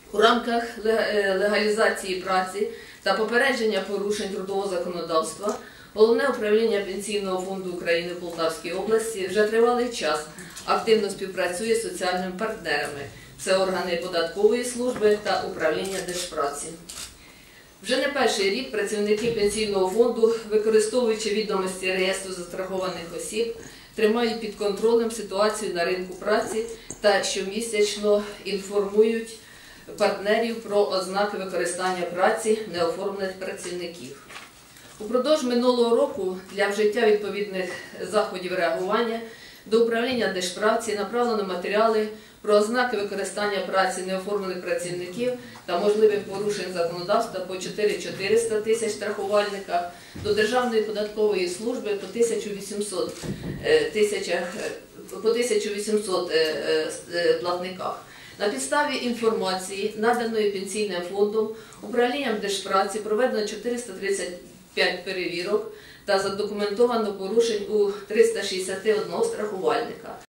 У рамках легалізації праці та попередження порушень трудового законодавства Головне управління Пенсійного фонду України в Полтавській області вже тривалий час активно співпрацює з соціальними партнерами. Це органи податкової служби та управління Держпраці. Вже не перший рік працівники Пенсійного фонду, використовуючи відомості реєстру застрахованих осіб, тримають під контролем ситуацію на ринку праці та щомісячно інформують партнерів про ознаки використання праці неоформлених працівників. Упродовж минулого року для вжиття відповідних заходів реагування до управління Держпраці направлено матеріали про ознаки використання праці неоформлених працівників та можливих порушень законодавства по 4400 тисяч страхувальниках, до Державної податкової служби по 1800 платниках. На підставі інформації, наданої Пенсійним фондом, управлінням Держпраці проведено 435 перевірок та задокументовано порушень у 361 страхувальника.